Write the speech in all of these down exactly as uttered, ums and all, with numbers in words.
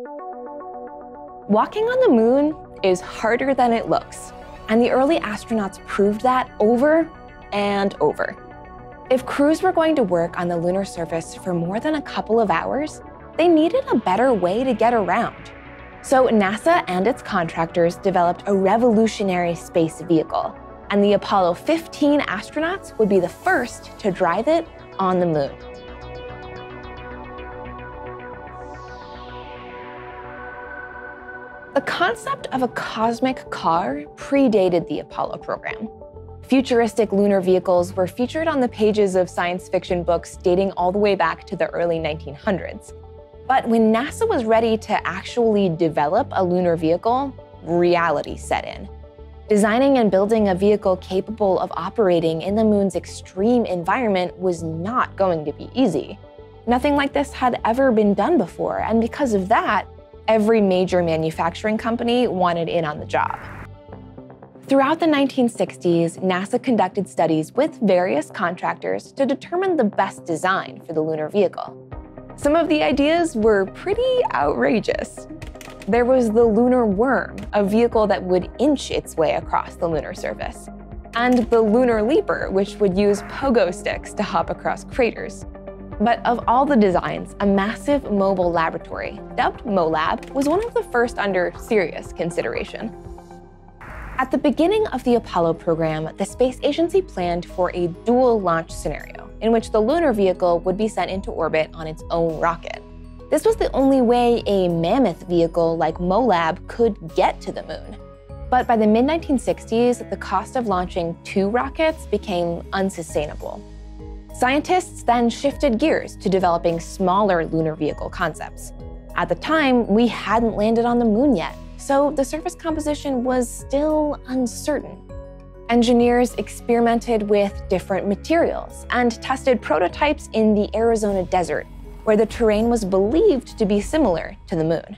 Walking on the moon is harder than it looks, and the early astronauts proved that over and over. If crews were going to work on the lunar surface for more than a couple of hours, they needed a better way to get around. So NASA and its contractors developed a revolutionary space vehicle, and the Apollo fifteen astronauts would be the first to drive it on the moon. The concept of a cosmic car predated the Apollo program. Futuristic lunar vehicles were featured on the pages of science fiction books dating all the way back to the early nineteen hundreds. But when NASA was ready to actually develop a lunar vehicle, reality set in. Designing and building a vehicle capable of operating in the moon's extreme environment was not going to be easy. Nothing like this had ever been done before, and because of that, every major manufacturing company wanted in on the job. Throughout the nineteen sixties, NASA conducted studies with various contractors to determine the best design for the lunar vehicle. Some of the ideas were pretty outrageous. There was the lunar worm, a vehicle that would inch its way across the lunar surface, and the lunar leaper, which would use pogo sticks to hop across craters. But of all the designs, a massive mobile laboratory, dubbed MOLAB, was one of the first under serious consideration. At the beginning of the Apollo program, the space agency planned for a dual launch scenario, in which the lunar vehicle would be sent into orbit on its own rocket. This was the only way a mammoth vehicle like MOLAB could get to the moon. But by the mid nineteen sixties, the cost of launching two rockets became unsustainable. Scientists then shifted gears to developing smaller lunar vehicle concepts. At the time, we hadn't landed on the moon yet, so the surface composition was still uncertain. Engineers experimented with different materials and tested prototypes in the Arizona desert, where the terrain was believed to be similar to the moon.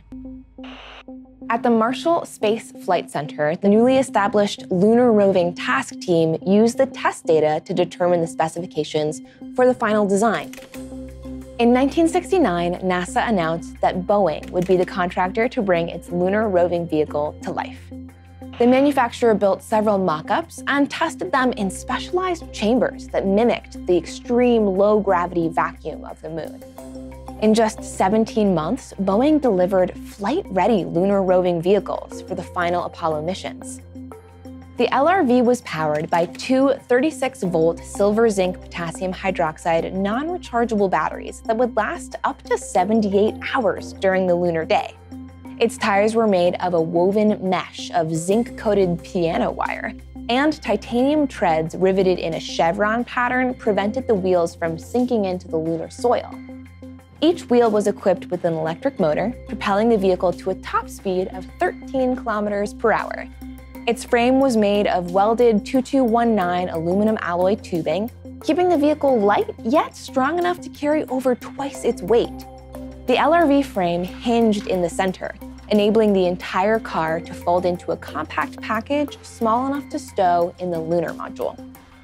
At the Marshall Space Flight Center, the newly established Lunar Roving Task Team used the test data to determine the specifications for the final design. In nineteen sixty-nine, NASA announced that Boeing would be the contractor to bring its lunar roving vehicle to life. The manufacturer built several mock-ups and tested them in specialized chambers that mimicked the extreme low-gravity vacuum of the moon. In just seventeen months, Boeing delivered flight-ready lunar roving vehicles for the final Apollo missions. The L R V was powered by two thirty-six volt silver-zinc potassium hydroxide non-rechargeable batteries that would last up to seventy-eight hours during the lunar day. Its tires were made of a woven mesh of zinc-coated piano wire, and titanium treads riveted in a chevron pattern prevented the wheels from sinking into the lunar soil. Each wheel was equipped with an electric motor, propelling the vehicle to a top speed of thirteen kilometers per hour. Its frame was made of welded two two one nine aluminum alloy tubing, keeping the vehicle light yet strong enough to carry over twice its weight. The L R V frame hinged in the center, enabling the entire car to fold into a compact package small enough to stow in the lunar module.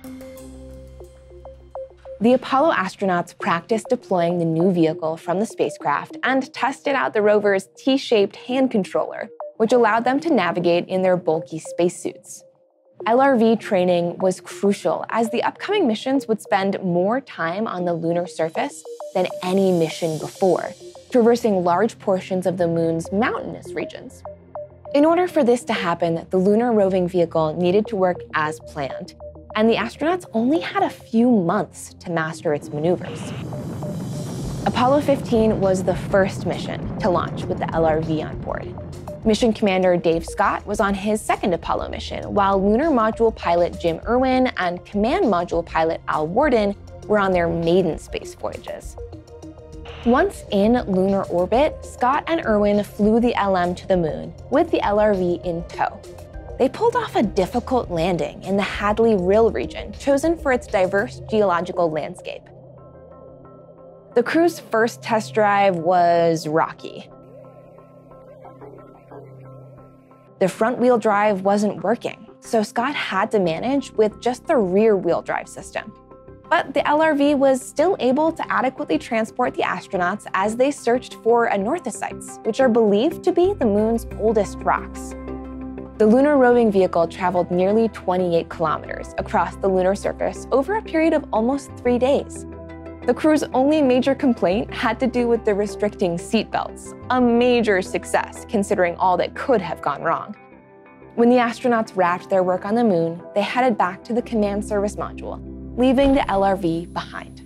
The Apollo astronauts practiced deploying the new vehicle from the spacecraft and tested out the rover's T-shaped hand controller, which allowed them to navigate in their bulky spacesuits. L R V training was crucial, as the upcoming missions would spend more time on the lunar surface than any mission before, traversing large portions of the moon's mountainous regions. In order for this to happen, the lunar roving vehicle needed to work as planned, and the astronauts only had a few months to master its maneuvers. Apollo fifteen was the first mission to launch with the L R V on board. Mission Commander Dave Scott was on his second Apollo mission, while Lunar Module pilot Jim Irwin and Command Module pilot Al Worden were on their maiden space voyages. Once in lunar orbit, Scott and Irwin flew the L M to the moon, with the L R V in tow. They pulled off a difficult landing in the Hadley-Rill region, chosen for its diverse geological landscape. The crew's first test drive was rocky. The front-wheel drive wasn't working, so Scott had to manage with just the rear-wheel drive system. But the L R V was still able to adequately transport the astronauts as they searched for anorthosites, which are believed to be the moon's oldest rocks. The lunar roving vehicle traveled nearly twenty-eight kilometers across the lunar surface over a period of almost three days. The crew's only major complaint had to do with the restricting seatbelts, a major success considering all that could have gone wrong. When the astronauts wrapped their work on the moon, they headed back to the command service module, leaving the L R V behind.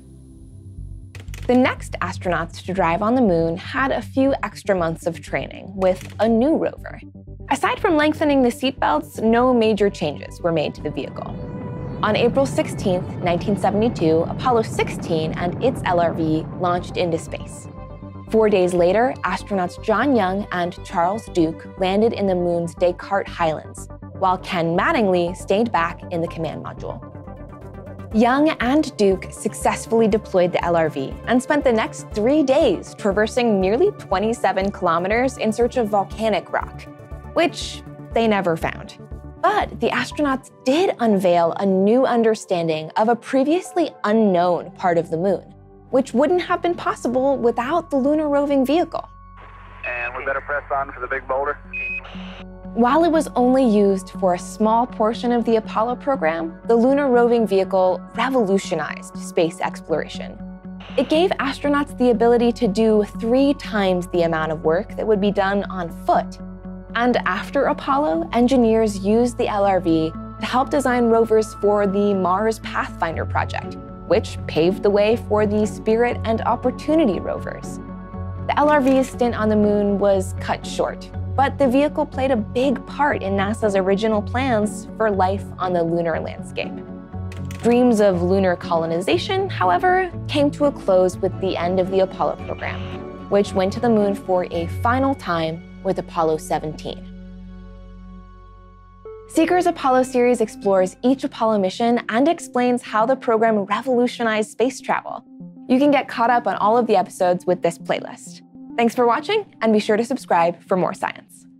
The next astronauts to drive on the moon had a few extra months of training with a new rover. Aside from lengthening the seatbelts, no major changes were made to the vehicle. On April sixteenth, nineteen seventy-two, Apollo sixteen and its L R V launched into space. Four days later, astronauts John Young and Charles Duke landed in the moon's Descartes Highlands, while Ken Mattingly stayed back in the command module. Young and Duke successfully deployed the L R V and spent the next three days traversing nearly twenty-seven kilometers in search of volcanic rock, which they never found. But the astronauts did unveil a new understanding of a previously unknown part of the moon, which wouldn't have been possible without the lunar roving vehicle. And we better press on for the big boulder. While it was only used for a small portion of the Apollo program, the lunar roving vehicle revolutionized space exploration. It gave astronauts the ability to do three times the amount of work that would be done on foot. And after Apollo, engineers used the L R V to help design rovers for the Mars Pathfinder project, which paved the way for the Spirit and Opportunity rovers. The L R V's stint on the moon was cut short, but the vehicle played a big part in NASA's original plans for life on the lunar landscape. Dreams of lunar colonization, however, came to a close with the end of the Apollo program, which went to the moon for a final time with Apollo seventeen. Seeker's Apollo series explores each Apollo mission and explains how the program revolutionized space travel. You can get caught up on all of the episodes with this playlist. Thanks for watching, and be sure to subscribe for more science.